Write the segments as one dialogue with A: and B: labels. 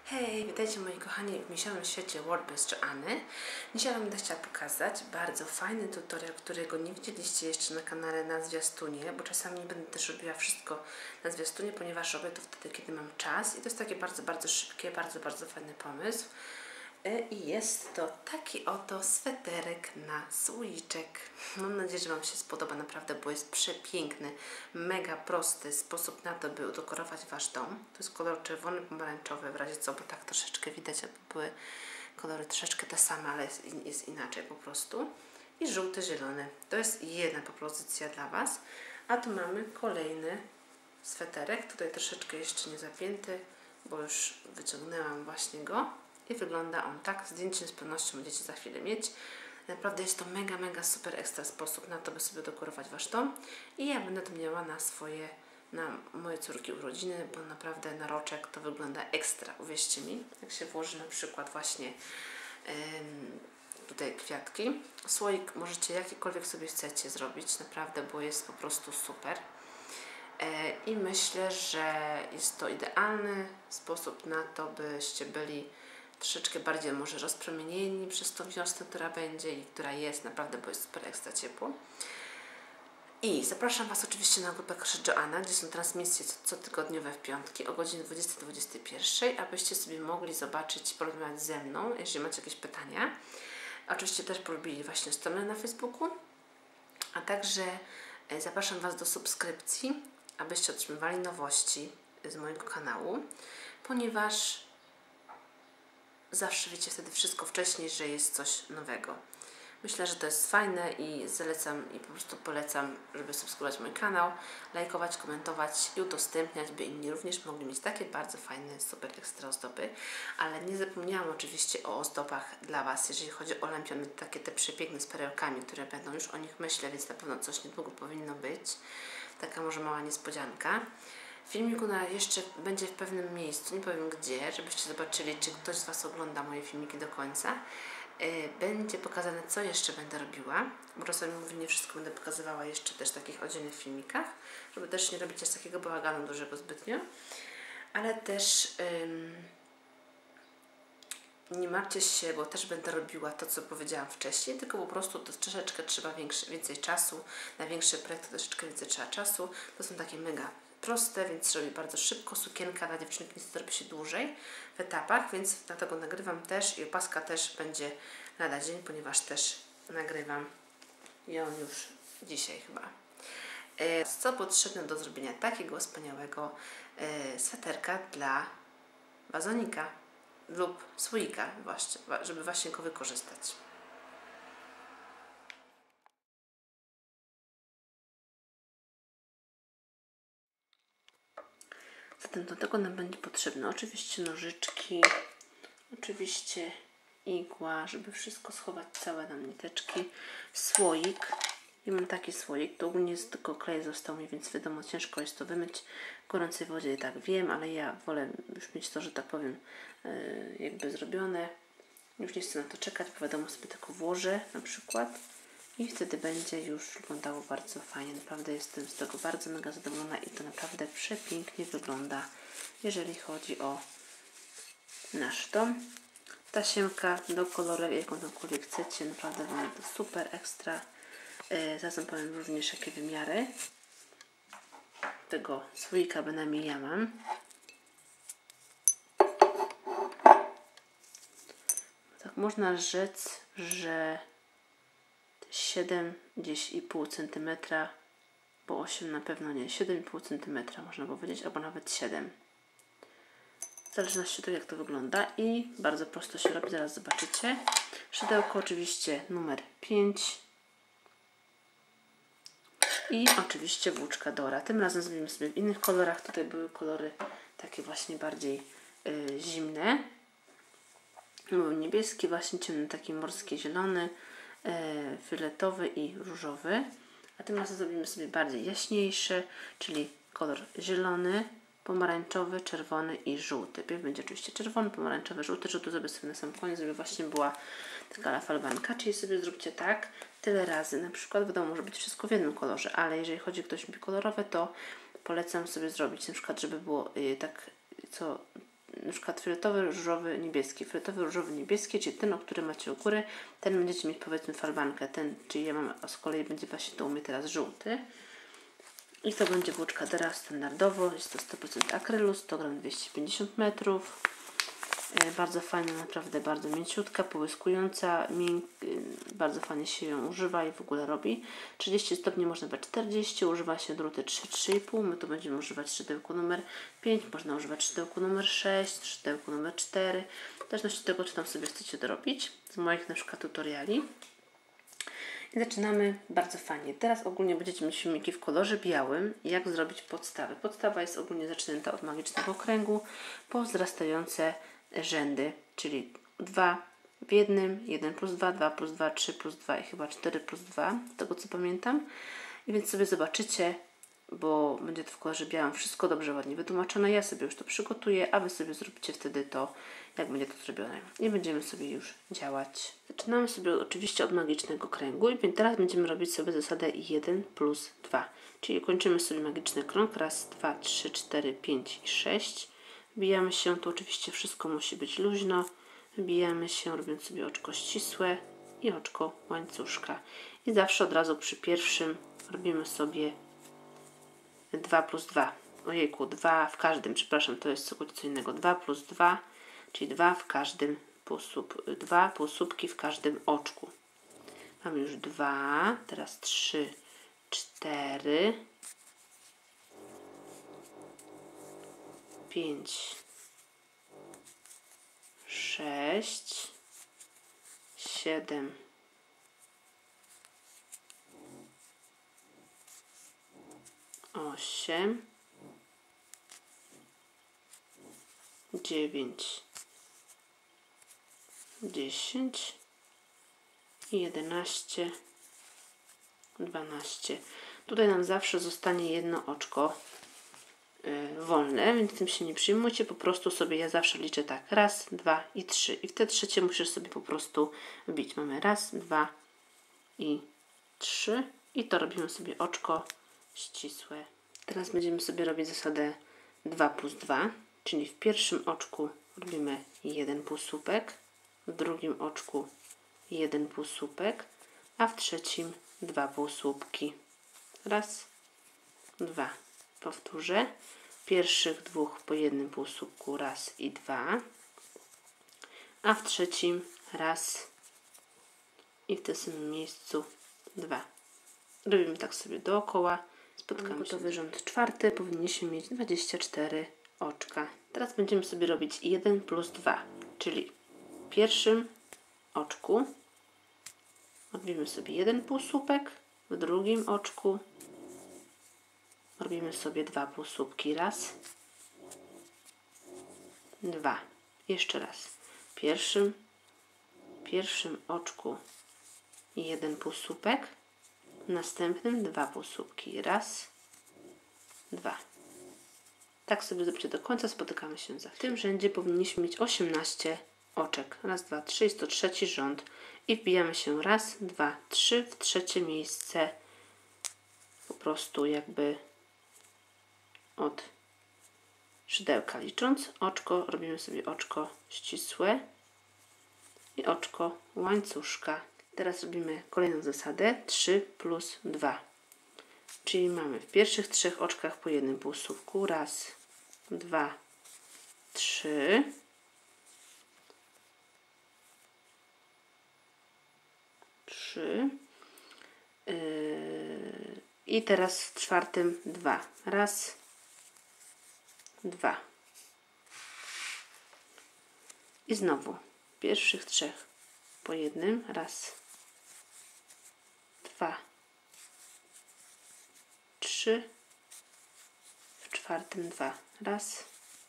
A: Hej, witajcie moi kochani w miesiącowym świecie WordPress Joanny. Dzisiaj Wam będę chciała pokazać bardzo fajny tutorial, którego nie widzieliście jeszcze na kanale na zwiastunie, bo czasami nie będę też robiła wszystko na zwiastunie, ponieważ robię to wtedy, kiedy mam czas i to jest takie bardzo szybkie, bardzo fajny pomysł. I jest to taki oto sweterek na słoiczek. Mam nadzieję, że Wam się spodoba naprawdę, bo jest przepiękny, mega prosty sposób na to, by udekorować Wasz dom. To jest kolor czerwony, pomarańczowy, w razie co, bo tak troszeczkę widać, jakby były kolory troszeczkę te same, ale jest inaczej po prostu. I żółty, zielony. To jest jedna propozycja dla Was. A tu mamy kolejny sweterek, tutaj troszeczkę jeszcze nie zapięty, bo już wyciągnęłam właśnie go. I wygląda on tak. Zdjęcie z pewnością będziecie za chwilę mieć. Naprawdę jest to mega super ekstra sposób na to, by sobie dekorować Wasz dom. I ja będę to miała na moje córki urodziny, bo naprawdę na roczek to wygląda ekstra. Uwierzcie mi, jak się włoży na przykład właśnie tutaj kwiatki. Słoik możecie jakikolwiek sobie chcecie zrobić, naprawdę, bo jest po prostu super. I myślę, że jest to idealny sposób na to, byście byli troszeczkę bardziej może rozpromienieni przez tą wiosnę, która będzie i która jest naprawdę, bo jest super ekstra ciepło. I zapraszam Was oczywiście na grupę Crush Joanna, gdzie są transmisje cotygodniowe w piątki o godzinie 20-21, abyście sobie mogli zobaczyć i porozmawiać ze mną, jeżeli macie jakieś pytania. Oczywiście też porobili właśnie stronę na Facebooku, a także zapraszam Was do subskrypcji, abyście otrzymywali nowości z mojego kanału, ponieważ zawsze wiecie wtedy wszystko wcześniej, że jest coś nowego. Myślę, że to jest fajne i zalecam i po prostu polecam, żeby subskrybować mój kanał, lajkować, komentować i udostępniać, by inni również mogli mieć takie bardzo fajne, super ekstra ozdoby. Ale nie zapomniałam oczywiście o ozdobach dla Was, jeżeli chodzi o lampiony, takie te przepiękne z perełkami, które będą, już o nich myślę, więc na pewno coś niedługo powinno być. Taka może mała niespodzianka. W filmiku jeszcze będzie w pewnym miejscu, nie powiem gdzie, żebyście zobaczyli, czy ktoś z Was ogląda moje filmiki do końca. Będzie pokazane, co jeszcze będę robiła, bo czasami mówię, nie wszystko będę pokazywała jeszcze też w takich oddzielnych filmikach, żeby też nie robić aż takiego bałaganu dużego zbytnio, ale też nie martwcie się, bo też będę robiła to, co powiedziałam wcześniej, tylko po prostu to troszeczkę trzeba więcej czasu, na większe projekty troszeczkę więcej trzeba czasu. To są takie mega proste, więc robię bardzo szybko. Sukienka dla dziewczynki niestety robi się dłużej w etapach, więc dlatego nagrywam też i opaska też będzie lada dzień, ponieważ też nagrywam ją już dzisiaj chyba. Co potrzebne do zrobienia takiego wspaniałego sweterka dla wazonika lub słoika, właśnie, żeby właśnie go wykorzystać. Zatem do tego nam będzie potrzebne oczywiście nożyczki, oczywiście igła, żeby wszystko schować całe nam niteczki, słoik. Ja mam taki słoik, to ogólnie tylko klej został mi, więc wiadomo, ciężko jest to wymyć w gorącej wodzie, tak wiem, ale ja wolę już mieć to, że tak powiem, jakby zrobione. Już nie chcę na to czekać, bo wiadomo, sobie tylko włożę na przykład i wtedy będzie już wyglądało bardzo fajnie. Naprawdę jestem z tego bardzo mega zadowolona i to naprawdę przepięknie wygląda, jeżeli chodzi o nasz dom. Tasiemka do koloru, jaką tamkolwiek chcecie, naprawdę wygląda super ekstra. Zaraz powiem również, jakie wymiary tego słoika bynajmniej ja mam. Tak można rzec, że 7 gdzieś i pół cm, bo 8 na pewno nie, 7,5 cm można powiedzieć, albo nawet 7. W zależności od tego, jak to wygląda i bardzo prosto się robi, zaraz zobaczycie. Szydełko oczywiście numer 5 i oczywiście włóczka Dora. Tym razem zrobimy sobie w innych kolorach. Tutaj były kolory takie właśnie bardziej zimne. Był niebieski, właśnie ciemny, taki morski zielony, fioletowy i różowy. A tym razem zrobimy sobie bardziej jaśniejszy, czyli kolor zielony, pomarańczowy, czerwony i żółty. Pierw będzie oczywiście czerwony, pomarańczowy, żółty. Żółty zrobię sobie na sam koniec, żeby właśnie była taka falbanka, czyli sobie zróbcie tak tyle razy. Na przykład wiadomo, może być wszystko w jednym kolorze, ale jeżeli chodzi o ktoś lubi kolorowe, to polecam sobie zrobić na przykład, żeby było tak co na przykład fioletowy, różowy, niebieski. Fioletowy, różowy, niebieski, czyli ten, o który macie u góry, ten będziecie mieć powiedzmy falbankę. Ten, czyli ja mam, z kolei będzie właśnie to u mnie teraz żółty. I to będzie włóczka Dera standardowo. Jest to 100% akrylu, 100 gram 250 metrów. Bardzo fajna, naprawdę bardzo mięciutka, połyskująca, bardzo fajnie się ją używa i w ogóle robi. 30 stopni można brać 40, używa się druty 3,5. My tu będziemy używać szydełku numer 5, można używać szydełku numer 6, szydełku numer 4, w zależności od tego, czy tam sobie chcecie dorobić, z moich na przykład tutoriali. I zaczynamy bardzo fajnie. Teraz ogólnie będziecie mieć filmiki w kolorze białym, jak zrobić podstawę. Podstawa jest ogólnie zaczęta od magicznego kręgu po wzrastające rzędy, czyli 2 w jednym, 1 plus 2, 2 plus 2, 3 plus 2 i chyba 4 plus 2, z tego co pamiętam. I więc sobie zobaczycie, bo będzie to w kolorze białym wszystko dobrze, ładnie wytłumaczone. Ja sobie już to przygotuję, a Wy sobie zróbcie wtedy to, jak będzie to zrobione. I będziemy sobie już działać. Zaczynamy sobie oczywiście od magicznego kręgu i teraz będziemy robić sobie zasadę 1 plus 2. Czyli kończymy sobie magiczny krąg. Raz, 2, 3, 4, 5 i 6. Wbijamy się, to oczywiście wszystko musi być luźno. Wbijamy się, robiąc sobie oczko ścisłe i oczko łańcuszka. I zawsze od razu przy pierwszym robimy sobie 2 plus 2. Ojejku, 2 w każdym, przepraszam, to jest co innego. 2 plus 2, czyli 2 w każdym półsłupku, 2 półsłupki w każdym oczku. Mamy już 2, teraz 3, 4, 5, 6, 7, 8, 9, 10 i 11, 12. Tutaj nam zawsze zostanie jedno oczko wolne, więc tym się nie przyjmujcie, po prostu sobie ja zawsze liczę tak, raz, 2 i 3 i w te trzecie musisz sobie po prostu wbić. Mamy raz, 2 i 3 i to robimy sobie oczko ścisłe. Teraz będziemy sobie robić zasadę 2 plus 2, czyli w pierwszym oczku robimy 1 półsłupek, w drugim oczku 1 półsłupek, a w trzecim 2 półsłupki. Raz, 2. Powtórzę. Pierwszych dwóch po jednym półsłupku raz i 2, a w trzecim raz i w tym samym miejscu 2. Robimy tak sobie dookoła. Spotkamy gotowy rząd czwarty. Powinniśmy mieć 24 oczka. Teraz będziemy sobie robić 1 plus 2, czyli w pierwszym oczku robimy sobie 1 półsłupek, w drugim oczku robimy sobie 2 półsłupki. Raz, 2. Jeszcze raz. W pierwszym oczku 1 półsłupek, w następnym 2 półsłupki. Raz, 2. Tak sobie zróbcie do końca, spotykamy się za chwilę. W tym rzędzie powinniśmy mieć 18 oczek. Raz, 2, 3, jest to trzeci rząd. I wbijamy się raz, 2, 3 w trzecie miejsce. Po prostu jakby od szydełka licząc. Oczko, robimy sobie oczko ścisłe i oczko łańcuszka. Teraz robimy kolejną zasadę 3 plus 2. Czyli mamy w pierwszych trzech oczkach po jednym półsłupku. Raz, 2, 3. I teraz w czwartym 2. Raz, 2. I znowu w pierwszych trzech po jednym. Raz, 2, 3. W czwartym 2. Raz,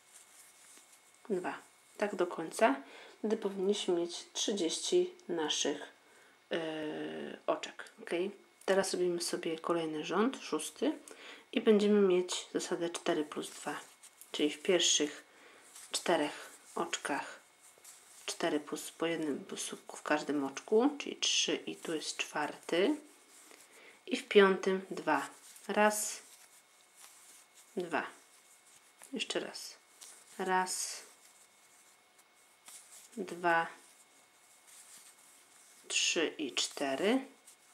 A: 2. Tak do końca. Wtedy powinniśmy mieć 30 naszych oczek. Ok? Teraz robimy sobie kolejny rząd, szósty i będziemy mieć zasadę 4 plus 2. Czyli w pierwszych 4 oczkach 4 plus po jednym półsłupku w każdym oczku, czyli 3 i tu jest czwarty. I w piątym 2. Raz, 2. Jeszcze raz. Raz, 2, 3 i 4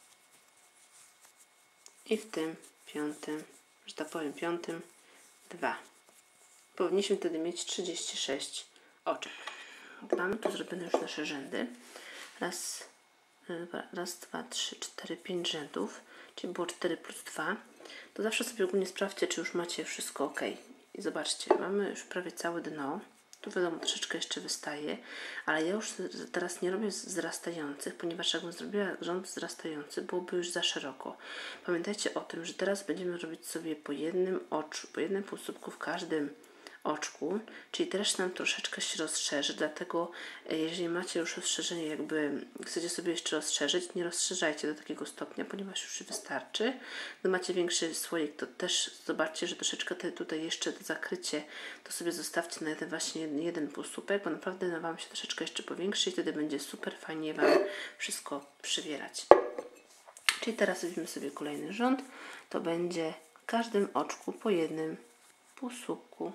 A: i w tym piątym, że tak powiem piątym 2. Powinniśmy wtedy mieć 36 oczek. Mamy tu zrobione już nasze rzędy. Raz, 2, 3, 4, 5 rzędów, czyli było 4 plus 2. To zawsze sobie ogólnie sprawdźcie, czy już macie wszystko ok. I zobaczcie, mamy już prawie całe dno. Tu wiadomo, troszeczkę jeszcze wystaje, ale ja już teraz nie robię wzrastających, ponieważ jakbym zrobiła rząd wzrastający, byłoby już za szeroko. Pamiętajcie o tym, że teraz będziemy robić sobie po jednym oczu, po jednym półsłupku w każdym oczku, czyli też nam troszeczkę się rozszerzy, dlatego jeżeli macie już rozszerzenie, jakby chcecie sobie jeszcze rozszerzyć, nie rozszerzajcie do takiego stopnia, ponieważ już wystarczy. Gdy macie większy słoik, to też zobaczcie, że troszeczkę tutaj jeszcze to zakrycie, to sobie zostawcie na jeden półsłupek, bo naprawdę Wam się troszeczkę jeszcze powiększy i wtedy będzie super fajnie Wam wszystko przywierać. Czyli teraz robimy sobie kolejny rząd, to będzie w każdym oczku po jednym półsłupku.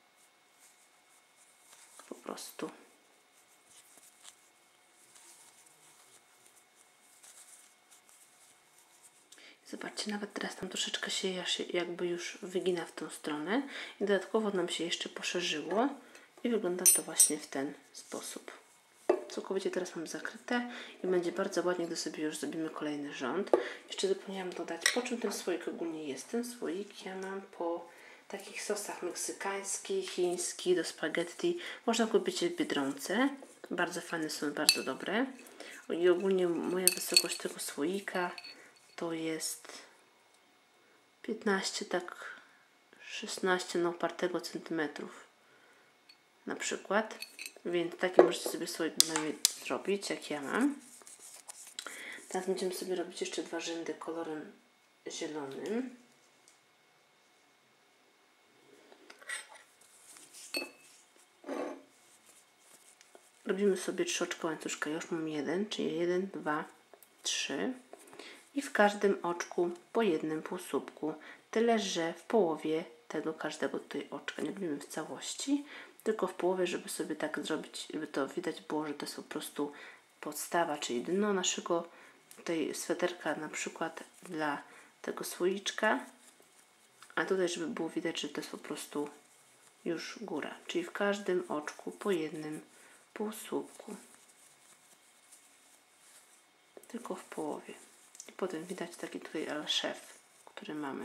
A: Po prostu. Zobaczcie, nawet teraz tam troszeczkę się jakby już wygina w tą stronę i dodatkowo nam się jeszcze poszerzyło i wygląda to właśnie w ten sposób. Całkowicie teraz mam zakryte i będzie bardzo ładnie, gdy sobie już zrobimy kolejny rząd. Jeszcze zapomniałam dodać, po czym ten słoik ogólnie jest. Ten słoik ja mam po takich sosach meksykańskich, chińskich, do spaghetti. Można kupić je w Biedronce. Bardzo fajne są, bardzo dobre. I ogólnie moja wysokość tego słoika to jest 15, tak 16 na opartego centymetrów na przykład. Więc takie możecie sobie słoik zrobić, jak ja mam. Teraz będziemy sobie robić jeszcze 2 rzędy kolorem zielonym. Robimy sobie 3 oczka łańcuszka. Ja już mam 1, czyli 1, 2, 3. I w każdym oczku po jednym półsłupku. Tyle, że w połowie tego każdego tutaj oczka. Nie robimy w całości, tylko w połowie, żeby sobie tak zrobić, żeby to widać było, że to jest po prostu podstawa, czyli dno naszego tutaj sweterka, na przykład dla tego słoiczka. A tutaj, żeby było widać, że to jest po prostu już góra. Czyli w każdym oczku po jednym półsłupku. Tylko w połowie. I potem widać taki tutaj szef, który mamy.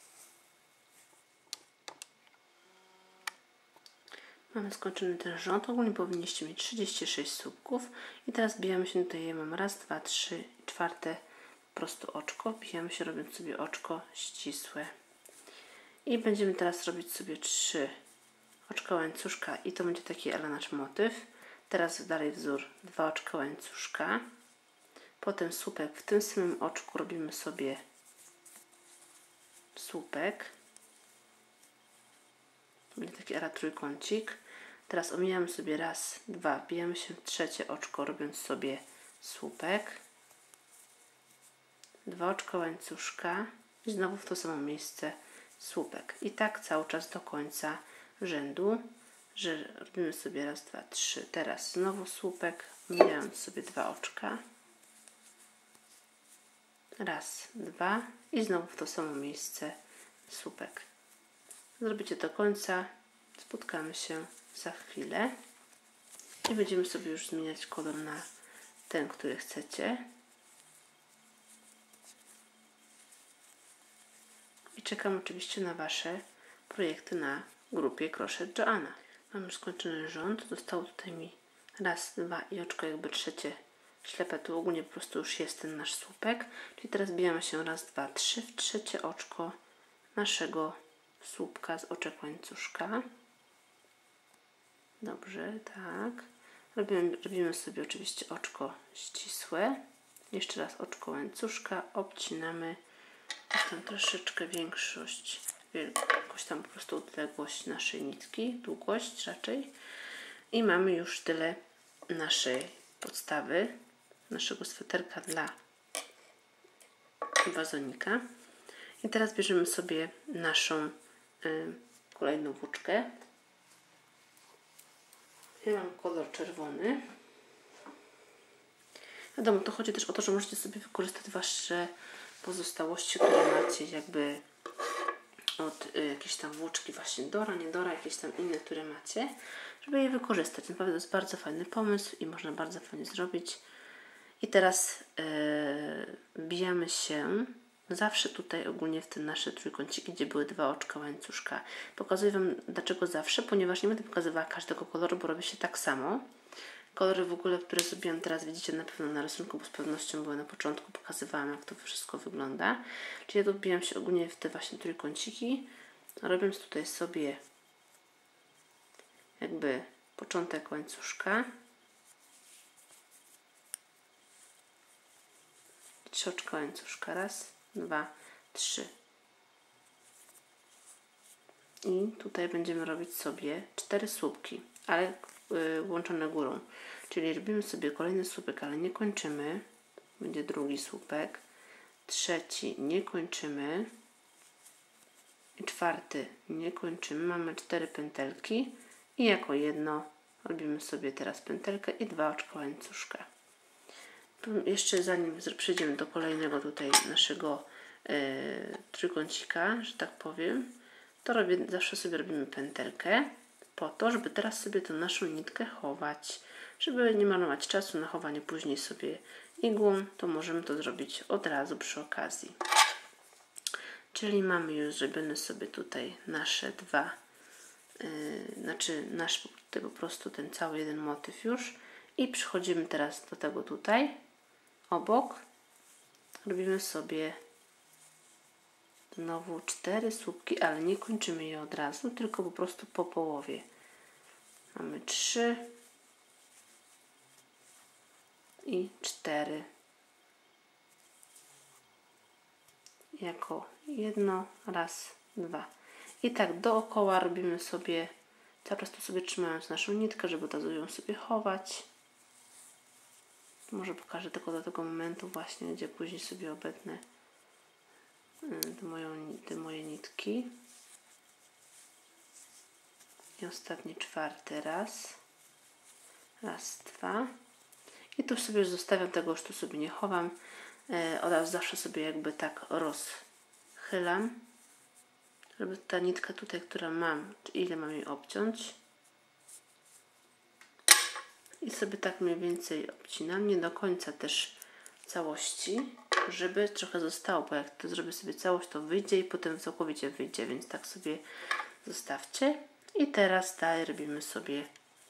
A: Mamy skończony ten rząd. Ogólnie powinniście mieć 36 słupków. I teraz wbijamy się tutaj. Ja mam raz, dwa, trzy, czwarte po prostu oczko. Wbijamy się, robiąc sobie oczko ścisłe. I będziemy teraz robić sobie 3 oczka łańcuszka. I to będzie taki nasz motyw. Teraz dalej wzór 2 oczka łańcuszka. Potem słupek. W tym samym oczku robimy sobie słupek. To będzie taki trójkącik. Teraz omijamy sobie raz, 2, wbijamy się w trzecie oczko, robiąc sobie słupek. 2 oczka łańcuszka i znowu w to samo miejsce słupek. I tak cały czas do końca rzędu, że robimy sobie raz, 2, 3. Teraz znowu słupek, omijając sobie 2 oczka. Raz, 2 i znowu w to samo miejsce słupek. Zrobicie do końca, spotkamy się za chwilę i będziemy sobie już zmieniać kolor na ten, który chcecie. I czekam oczywiście na Wasze projekty na grupie Crochet Joanna. Mam już skończony rząd, zostało tutaj mi raz, 2 i oczko jakby trzecie ślepe, tu ogólnie po prostu już jest ten nasz słupek. Czyli teraz bijamy się raz, 2, 3 w trzecie oczko naszego słupka z oczek łańcuszka. Dobrze, tak. Robimy sobie oczywiście oczko ścisłe. Jeszcze raz oczko łańcuszka, obcinamy tam troszeczkę większość, jakoś tam po prostu odległość naszej nitki, długość raczej. I mamy już tyle naszej podstawy, naszego sweterka dla wazonika. I teraz bierzemy sobie naszą kolejną włóczkę. Tutaj mam kolor czerwony. Wiadomo, to chodzi też o to, że możecie sobie wykorzystać Wasze pozostałości, które macie jakby od jakiejś tam włóczki właśnie Dora, nie Dora, jakieś tam inne, które macie, żeby je wykorzystać. Naprawdę to jest bardzo fajny pomysł i można bardzo fajnie zrobić. I teraz wbijamy się zawsze tutaj ogólnie w te nasze trójkąciki, gdzie były 2 oczka łańcuszka. Pokazuję Wam dlaczego zawsze, ponieważ nie będę pokazywała każdego koloru, bo robi się tak samo. Kolory w ogóle, które zrobiłam teraz, widzicie na pewno na rysunku, bo z pewnością były na początku, pokazywałam jak to wszystko wygląda. Czyli ja tu wbijam się ogólnie w te właśnie trójkąciki, robiąc tutaj sobie jakby początek łańcuszka. 3 oczka łańcuszka. 1, 2, 3. I tutaj będziemy robić sobie 4 słupki, ale łączone górą. Czyli robimy sobie kolejny słupek, ale nie kończymy. Będzie drugi słupek. 3 nie kończymy. I 4 nie kończymy. Mamy 4 pętelki. I jako jedno robimy sobie teraz pętelkę i 2 oczka łańcuszka. Jeszcze zanim przejdziemy do kolejnego tutaj naszego trójkącika, że tak powiem, to zawsze sobie robimy pętelkę po to, żeby teraz sobie tę naszą nitkę chować. Żeby nie marnować czasu na chowanie później sobie igłą, to możemy to zrobić od razu przy okazji. Czyli mamy już zrobione sobie tutaj nasze dwa, nasz po prostu ten cały jeden motyw już. I przechodzimy teraz do tego tutaj, obok. Robimy sobie znowu 4 słupki, ale nie kończymy je od razu, tylko po prostu po połowie. Mamy 3 i 4 jako jedno, raz, 2. I tak dookoła robimy sobie, cały czas tu sobie trzymając naszą nitkę, żeby od razu ją sobie chować. Może pokażę tylko do tego momentu właśnie, gdzie później sobie obetnę te moje nitki. I ostatni 4 raz. Raz, 2. I tu sobie już zostawiam, tego już tu sobie nie chowam. Oraz zawsze sobie jakby tak rozchylam, żeby ta nitka tutaj, która mam, ile mam jej obciąć. I sobie tak mniej więcej obcinam, nie do końca też całości, żeby trochę zostało, bo jak to zrobię sobie całość, to wyjdzie i potem całkowicie wyjdzie, więc tak sobie zostawcie. I teraz dalej robimy sobie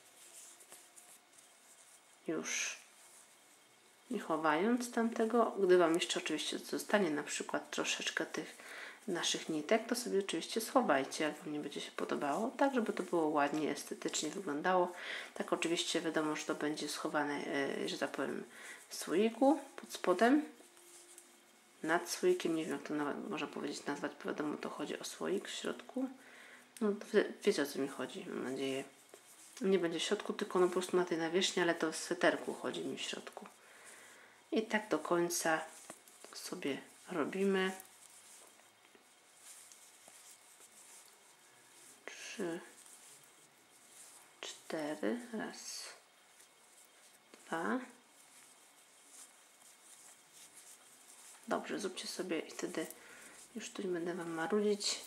A: już nie chowając tamtego. Gdy Wam jeszcze oczywiście zostanie na przykład troszeczkę tych naszych nitek, to sobie oczywiście schowajcie, jak Wam nie będzie się podobało, tak żeby to było ładnie, estetycznie wyglądało. Tak oczywiście wiadomo, że to będzie schowane, że tak powiem, w słoiku pod spodem, nad słoikiem, nie wiem jak to nawet można powiedzieć, nazwać, bo wiadomo, to chodzi o słoik w środku. No wiecie o co mi chodzi, mam nadzieję. Nie będzie w środku, tylko no po prostu na tej nawierzchni, ale to w sweterku chodzi mi w środku. I tak do końca sobie robimy. 3, 4, raz, 2. Dobrze, zróbcie sobie i wtedy już tu nie będę Wam marudzić.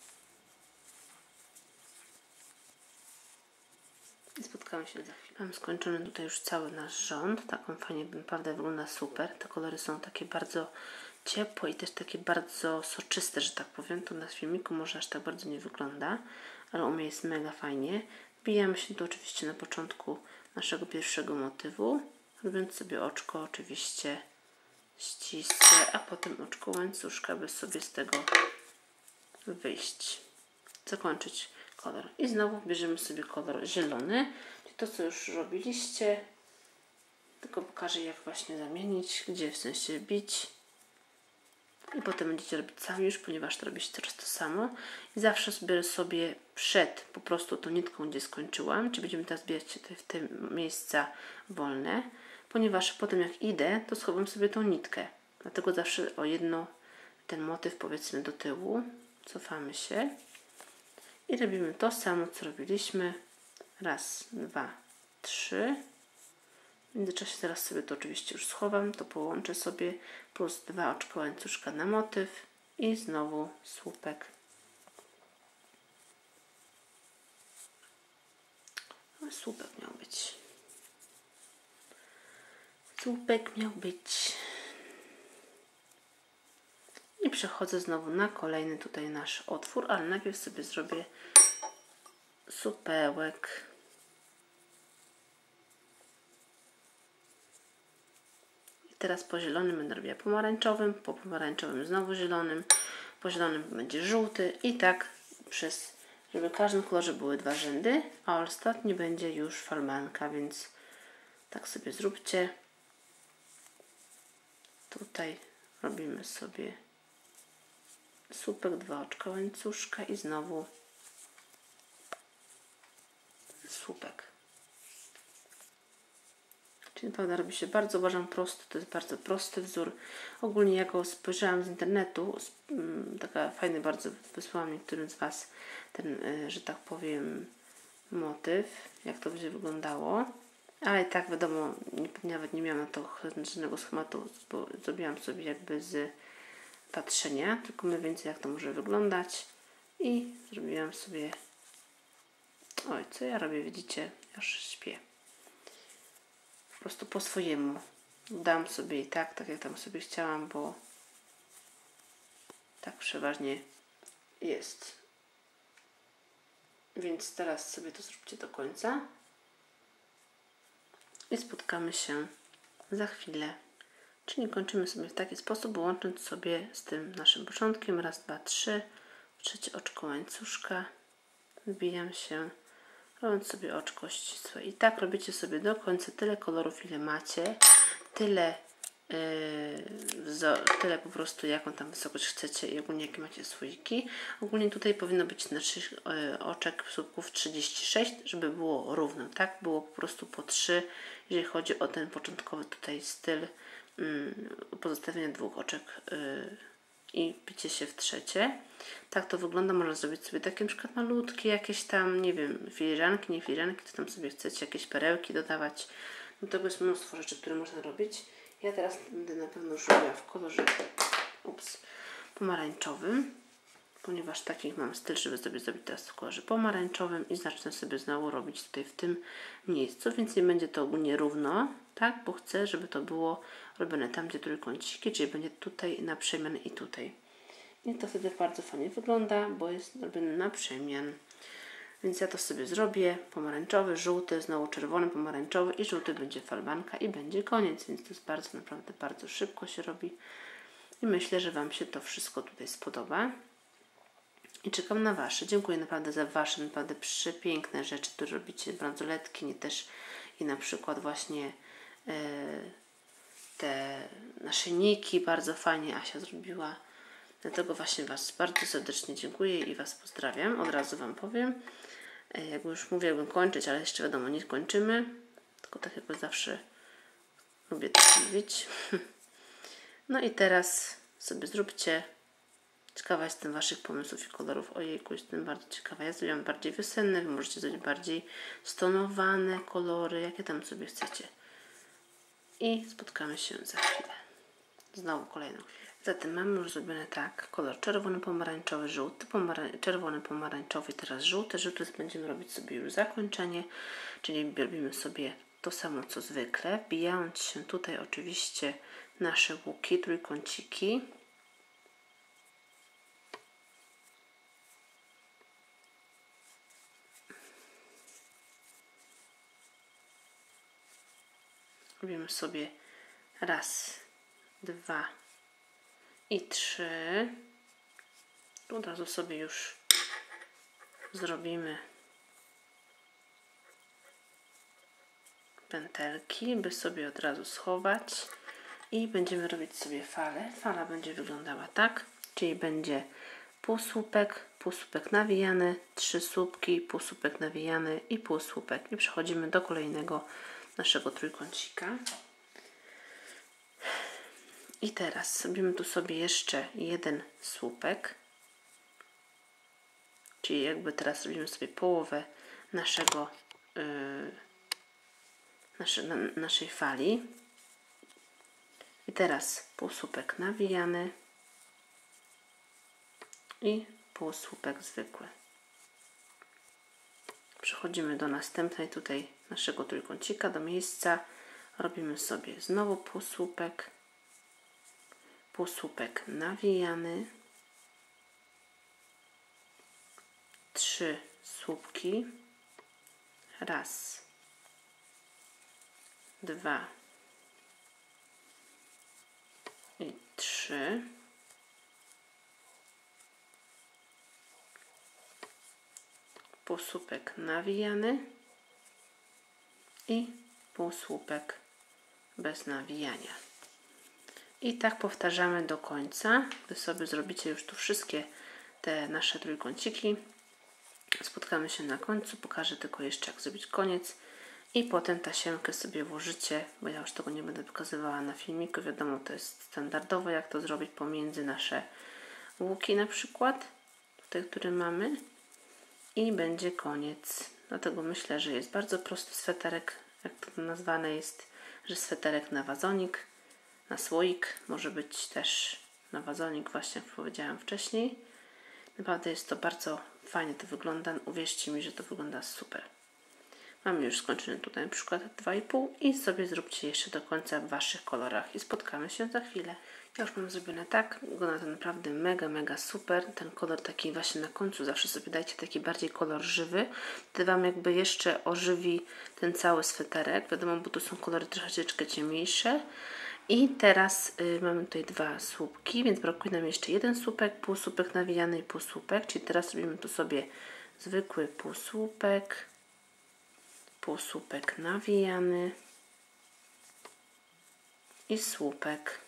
A: I spotkamy się za chwilę. Mam skończony tutaj już cały nasz rząd. Tak on fajnie naprawdę wygląda super. Te kolory są takie bardzo ciepłe i też takie bardzo soczyste, że tak powiem. Tu na filmiku może aż tak bardzo nie wygląda, ale u mnie jest mega fajnie. Wbijamy się tu oczywiście na początku naszego pierwszego motywu, robiąc sobie oczko oczywiście ścisłe, a potem oczko łańcuszka, by sobie z tego wyjść, zakończyć kolor. I znowu bierzemy sobie kolor zielony, czyli to co już robiliście, tylko pokażę jak właśnie zamienić, gdzie w sensie bić. I potem będziecie robić sami już, ponieważ to robicie teraz to samo. I zawsze zbiorę sobie przed po prostu tą nitką, gdzie skończyłam, czyli będziemy teraz zbierać się w te miejsca wolne, ponieważ potem jak idę, to schowam sobie tą nitkę. Dlatego zawsze o jedno ten motyw powiedzmy do tyłu, cofamy się i robimy to samo, co robiliśmy. Raz, 2, 3. W międzyczasie zaraz sobie to oczywiście już schowam, to połączę sobie, plus 2 oczka łańcuszka na motyw i znowu słupek. No, słupek miał być. Słupek miał być. I przechodzę znowu na kolejny tutaj nasz otwór, ale najpierw sobie zrobię supełek. I teraz po zielonym będę robiła pomarańczowym, po pomarańczowym znowu zielonym, po zielonym będzie żółty i tak żeby w każdym kolorze były 2 rzędy, a ostatni będzie już falbanka, więc tak sobie zróbcie. Tutaj robimy sobie słupek, 2 oczka łańcuszka i znowu słupek. Czyli naprawdę robi się bardzo, uważam, prosty. To jest bardzo prosty wzór. Ogólnie jak go spojrzałam z internetu, taka fajny bardzo wysłałam niektórym z Was ten, że tak powiem, motyw, jak to będzie wyglądało. Ale i tak wiadomo, nawet nie miałam na to żadnego schematu, bo zrobiłam sobie jakby z patrzenia, tylko mniej więcej jak to może wyglądać. I zrobiłam sobie, oj, co ja robię, widzicie, ja już śpię. Po prostu po swojemu. Dam sobie i tak jak tam sobie chciałam, bo tak przeważnie jest. Więc teraz sobie to zróbcie do końca. I spotkamy się za chwilę. Czyli kończymy sobie w taki sposób, łącząc sobie z tym naszym początkiem. Raz, 2, 3. Trzecie oczko łańcuszka. Wbijam się, robiąc sobie oczko ścisłe. I tak robicie sobie do końca tyle kolorów, ile macie. Tyle po prostu, jaką tam wysokość chcecie i ogólnie jakie macie słoiki. Ogólnie tutaj powinno być naszych oczek słupków 36, żeby było równo, tak? Było po prostu po 3, jeżeli chodzi o ten początkowy tutaj styl pozostawienia 2 oczek i bicie się w trzecie. Tak to wygląda. Można zrobić sobie takie na przykład malutkie, jakieś tam, nie wiem, filiżanki, nie filiżanki, co tam sobie chcecie, jakieś perełki dodawać. Do tego jest mnóstwo rzeczy, które można robić. Ja teraz będę na pewno już robiła w kolorze pomarańczowym, ponieważ takich mam styl, żeby sobie zrobić teraz w kolorze pomarańczowym i zacznę sobie znowu robić tutaj w tym miejscu, więc nie będzie to ogólnie równo, tak, bo chcę, żeby to było robione tam, gdzie trójkąciki, czyli będzie tutaj na przemian i tutaj. I to wtedy bardzo fajnie wygląda, bo jest robione na przemian. Więc ja to sobie zrobię, pomarańczowy, żółty, znowu czerwony, pomarańczowy i żółty będzie falbanka i będzie koniec, więc to jest bardzo, naprawdę bardzo szybko się robi i myślę, że Wam się to wszystko tutaj spodoba i czekam na Wasze. Dziękuję naprawdę za Wasze naprawdę przepiękne rzeczy, które robicie, bransoletki, nie też i na przykład właśnie te naszyjniki, bardzo fajnie Asia zrobiła, dlatego właśnie Was bardzo serdecznie dziękuję i Was pozdrawiam, od razu Wam powiem. Jakby już mówię, jakbym kończyć, ale jeszcze wiadomo, nie kończymy. Tylko tak jakby zawsze lubię tak mówić. No i teraz sobie zróbcie. Ciekawa jestem Waszych pomysłów i kolorów. Ojejku, jestem bardzo ciekawa. Ja zrobiłam bardziej wiosenne, Wy możecie zrobić bardziej stonowane kolory, jakie tam sobie chcecie. I spotkamy się za chwilę. Znowu kolejną chwilę. Zatem mamy już zrobione tak, kolor czerwony, pomarańczowy, żółty, czerwony, pomarańczowy, teraz żółty. Żółty będziemy robić sobie już zakończenie, czyli robimy sobie to samo co zwykle, wbijając się tutaj oczywiście nasze łuki, trójkąciki. Robimy sobie raz, 2 i 3. Tu od razu sobie już zrobimy pętelki, by sobie od razu schować i będziemy robić sobie falę. Fala będzie wyglądała tak, czyli będzie półsłupek, półsłupek nawijany, 3 słupki, półsłupek nawijany i półsłupek. I przechodzimy do kolejnego naszego trójkącika. I teraz robimy tu sobie jeszcze jeden słupek, czyli jakby teraz robimy sobie połowę naszego naszej fali. I teraz półsłupek nawijany i półsłupek zwykły. Przechodzimy do następnej tutaj naszego trójkącika, do miejsca. Robimy sobie znowu półsłupek, półsłupek nawijany, 3 słupki, raz, 2 i 3. Półsłupek nawijany i półsłupek bez nawijania. I tak powtarzamy do końca. Gdy sobie zrobicie już tu wszystkie te nasze trójkąciki, spotkamy się na końcu. Pokażę tylko jeszcze, jak zrobić koniec. I potem tasiemkę sobie włożycie, bo ja już tego nie będę pokazywała na filmiku. Wiadomo, to jest standardowe, jak to zrobić pomiędzy nasze łuki na przykład. Tutaj, który mamy. I będzie koniec. Dlatego myślę, że jest bardzo prosty sweterek, jak to nazwane jest, że sweterek na wazonik, na słoik, może być też na wazonik, właśnie jak powiedziałam wcześniej. Naprawdę jest to bardzo fajnie to wygląda, uwierzcie mi, że to wygląda super. Mamy już skończony tutaj na przykład 2,5 i sobie zróbcie jeszcze do końca w Waszych kolorach i spotkamy się za chwilę. Ja już mam zrobione tak, wygląda to naprawdę mega super. Ten kolor taki właśnie na końcu zawsze sobie dajcie taki bardziej kolor żywy. Wtedy Wam jakby jeszcze ożywi ten cały sweterek. Wiadomo, bo tu są kolory troszeczkę ciemniejsze. I teraz mamy tutaj 2 słupki, więc brakuje nam jeszcze 1 słupek, półsłupek nawijany i półsłupek. Czyli teraz robimy tu sobie zwykły półsłupek, półsłupek nawijany i słupek,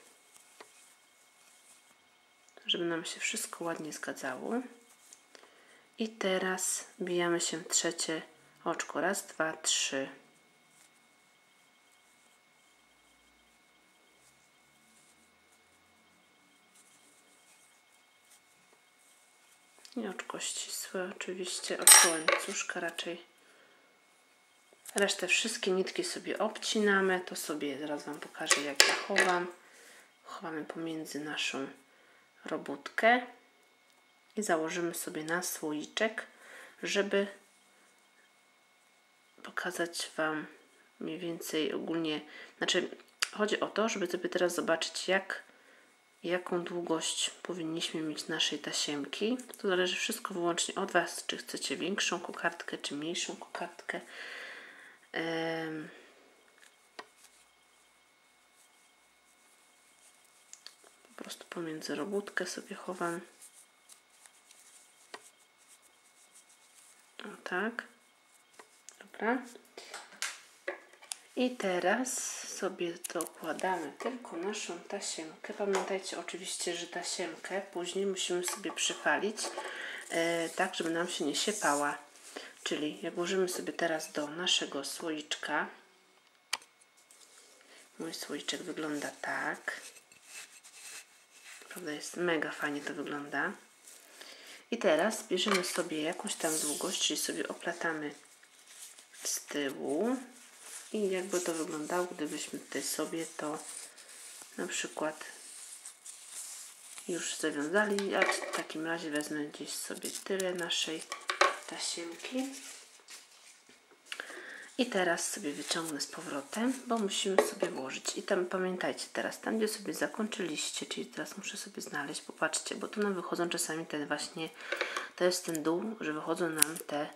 A: żeby nam się wszystko ładnie zgadzało. I teraz wbijamy się w trzecie oczko. Raz, 2, 3. I oczko ścisłe oczywiście, oczko łańcuszka raczej. Resztę wszystkie nitki sobie obcinamy. To sobie zaraz Wam pokażę, jak ja chowam. Chowamy pomiędzy naszą robótkę i założymy sobie na słoiczek, żeby pokazać Wam mniej więcej ogólnie, znaczy chodzi o to, żeby sobie teraz zobaczyć, jaką długość powinniśmy mieć naszej tasiemki. To zależy wszystko wyłącznie od Was, czy chcecie większą kokardkę, czy mniejszą kokardkę. Po prostu pomiędzy robótkę sobie chowam. O tak. Dobra. I teraz sobie dokładamy tylko naszą tasiemkę. Pamiętajcie oczywiście, że tasiemkę później musimy sobie przypalić, tak żeby nam się nie siepała. Czyli jak włożymy sobie teraz do naszego słoiczka, mój słoiczek wygląda tak. Prawda, jest mega fajnie to wygląda. I teraz bierzemy sobie jakąś tam długość, czyli sobie oplatamy z tyłu. I jakby to wyglądało, gdybyśmy tutaj sobie to na przykład już zawiązali. Ja w takim razie wezmę gdzieś sobie tyle naszej tasiemki. I teraz sobie wyciągnę z powrotem, bo musimy sobie włożyć. I tam pamiętajcie teraz, tam gdzie sobie zakończyliście, czyli teraz muszę sobie znaleźć, popatrzcie, bo tu nam wychodzą czasami te właśnie, to jest ten dół, że wychodzą nam te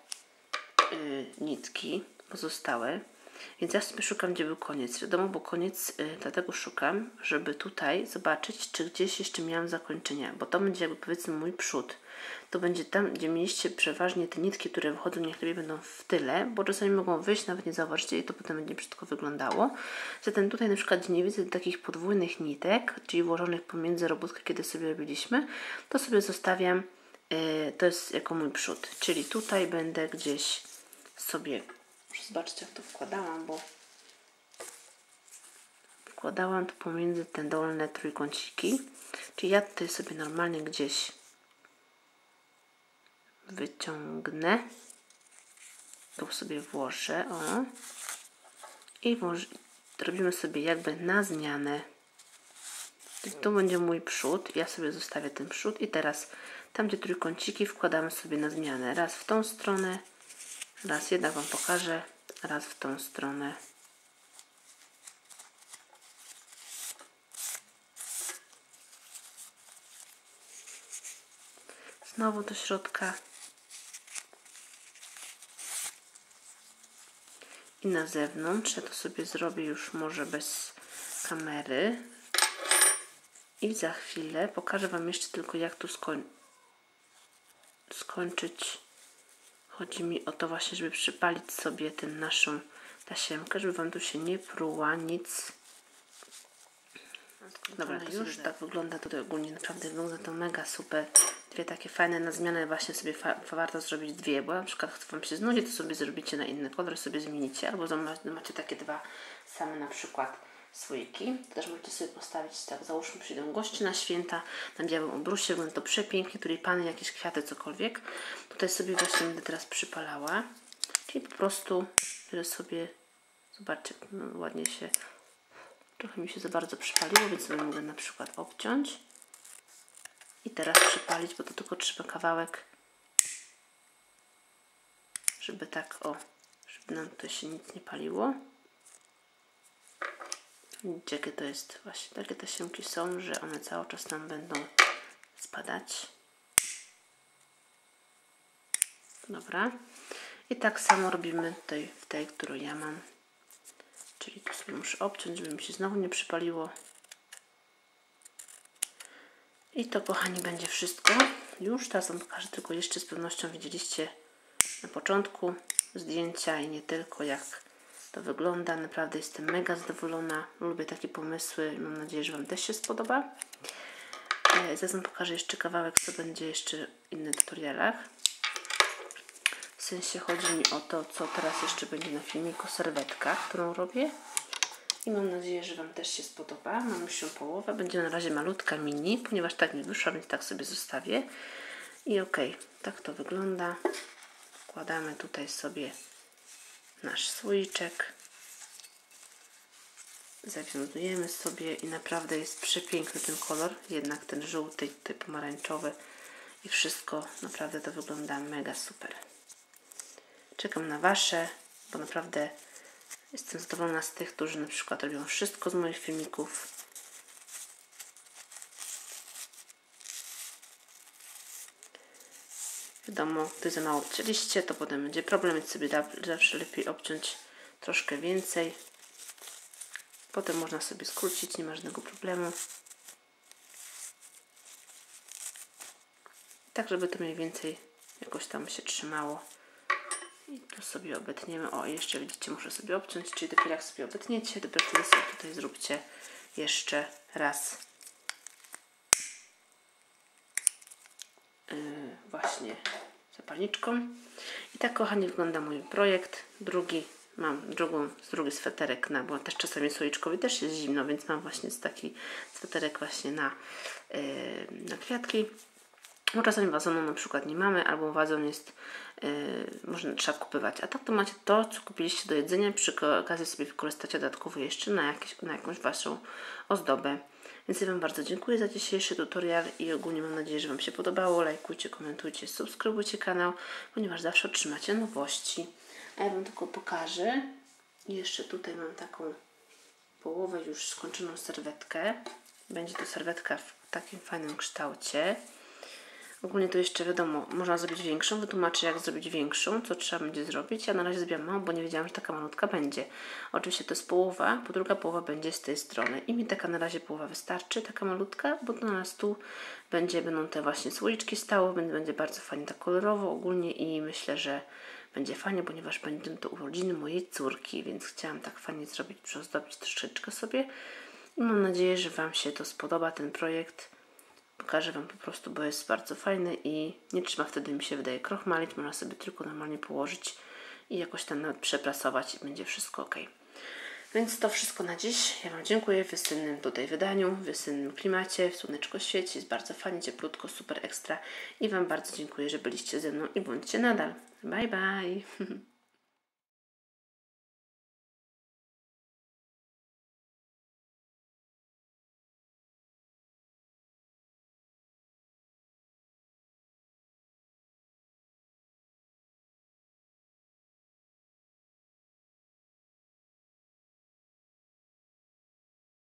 A: nitki pozostałe. Więc ja sobie szukam, gdzie był koniec. Wiadomo, bo koniec, dlatego szukam, żeby tutaj zobaczyć, czy gdzieś jeszcze miałam zakończenia, bo to będzie jakby powiedzmy mój przód. To będzie tam, gdzie mieliście przeważnie te nitki, które wychodzą, niech lepiej będą w tyle, bo czasami mogą wyjść, nawet nie zauważycie i to potem będzie brzydko wyglądało. Zatem tutaj na przykład, gdzie nie widzę takich podwójnych nitek, czyli włożonych pomiędzy robótkę, kiedy sobie robiliśmy, to sobie zostawiam, to jest jako mój przód. Czyli tutaj będę gdzieś sobie, muszę zobaczyć, jak to wkładałam, bo wkładałam tu pomiędzy te dolne trójkąciki, czyli ja tutaj sobie normalnie gdzieś wyciągnę, tu sobie włożę, o, i robimy sobie jakby na zmianę. Tu będzie mój przód, ja sobie zostawię ten przód i teraz tam, gdzie trójkąciki, wkładamy sobie na zmianę. Raz w tą stronę, raz jednak Wam pokażę, raz w tą stronę. Znowu do środka. I na zewnątrz, ja to sobie zrobię już może bez kamery. I za chwilę pokażę Wam jeszcze tylko, jak tu skończyć. Chodzi mi o to właśnie, żeby przypalić sobie naszą tasiemkę, żeby Wam tu się nie pruła nic. Dobra, to już tak wygląda tutaj ogólnie, naprawdę wygląda to mega super. Dwie takie fajne na zmianę, właśnie sobie warto zrobić dwie, bo na przykład Wam się znudzi, to sobie zrobicie na inny kolor, sobie zmienicie, albo macie takie dwa same na przykład słoiki. To też możecie sobie postawić, tak załóżmy, przyjdą goście na święta, na białym obrusie, wygląda to przepięknie, tulipany, jakieś kwiaty, cokolwiek. Tutaj sobie właśnie będę teraz przypalała, czyli po prostu, że sobie, zobaczcie, no, ładnie się, trochę mi się za bardzo przypaliło, więc sobie mogę na przykład obciąć i teraz przypalić, bo to tylko trzeba kawałek, żeby tak, o, żeby nam tutaj się nic nie paliło. Widzicie, jakie to jest, właśnie takie tasiemki są, że one cały czas nam będą spadać. Dobra. I tak samo robimy tutaj w tej, którą ja mam. Czyli tu sobie muszę obciąć, żeby mi się znowu nie przypaliło. I to, kochani, będzie wszystko. Już teraz Wam pokażę, tylko jeszcze z pewnością widzieliście na początku zdjęcia i nie tylko, jak to wygląda. Naprawdę jestem mega zadowolona. Lubię takie pomysły i mam nadzieję, że Wam też się spodoba. Zaraz Wam pokażę jeszcze kawałek, co będzie jeszcze w innych tutorialach. W sensie chodzi mi o to, co teraz jeszcze będzie na filmiku, serwetka, którą robię. I mam nadzieję, że Wam też się spodoba. Mam już ją połowę. Będzie na razie malutka mini, ponieważ tak mi wyszła, więc tak sobie zostawię. I ok, tak to wygląda. Wkładamy tutaj sobie nasz słoiczek. Zawiązujemy sobie i naprawdę jest przepiękny ten kolor. Jednak ten żółty, tutaj pomarańczowy i wszystko. Naprawdę to wygląda mega super. Czekam na Wasze, bo naprawdę jestem zadowolona z tych, którzy na przykład robią wszystko z moich filmików. Wiadomo, gdy za mało odcięliście, to potem będzie problem, więc sobie zawsze lepiej obciąć troszkę więcej. Potem można sobie skrócić, nie ma żadnego problemu. Tak, żeby to mniej więcej jakoś tam się trzymało. I tu sobie obetniemy. O, jeszcze widzicie, muszę sobie obciąć, czyli dopiero jak sobie obetniecie, dopiero wtedy sobie tutaj zróbcie jeszcze raz właśnie zapalniczką. I tak, kochani, wygląda mój projekt. Mam drugi sweterek, bo też czasami słoiczkowi też jest zimno, więc mam właśnie taki sweterek właśnie na kwiatki. Bo czasami wazonu na przykład nie mamy, albo wazon jest, trzeba kupować. A tak to macie to, co kupiliście do jedzenia, przy okazji sobie wykorzystacie dodatkowo jeszcze na jakąś Waszą ozdobę. Więc ja Wam bardzo dziękuję za dzisiejszy tutorial i ogólnie mam nadzieję, że Wam się podobało. Lajkujcie, komentujcie, subskrybujcie kanał, ponieważ zawsze otrzymacie nowości. A ja Wam tylko pokażę. I jeszcze tutaj mam taką połowę już skończoną serwetkę. Będzie to serwetka w takim fajnym kształcie. Ogólnie to jeszcze wiadomo, można zrobić większą, wytłumaczę jak zrobić większą, co trzeba będzie zrobić. Ja na razie zrobiłam małą, bo nie wiedziałam, że taka malutka będzie. Oczywiście to jest połowa, bo druga połowa będzie z tej strony. I mi taka na razie połowa wystarczy, taka malutka, bo to na nas tu będą te właśnie słoiczki stały, będzie bardzo fajnie tak kolorowo ogólnie i myślę, że będzie fajnie, ponieważ będą to urodziny mojej córki, więc chciałam tak fajnie zrobić, przyozdobić troszeczkę sobie. I mam nadzieję, że Wam się to spodoba, ten projekt. Pokażę Wam po prostu, bo jest bardzo fajny i nie trzeba wtedy, mi się wydaje, krochmalić. Można sobie tylko normalnie położyć i jakoś tam nawet przeprasować i będzie wszystko ok. Więc to wszystko na dziś. Ja Wam dziękuję w wiosennym tutaj wydaniu, w wiosennym klimacie, w słoneczko świeci, jest bardzo fajnie, cieplutko, super ekstra i Wam bardzo dziękuję, że byliście ze mną i bądźcie nadal. Bye, bye!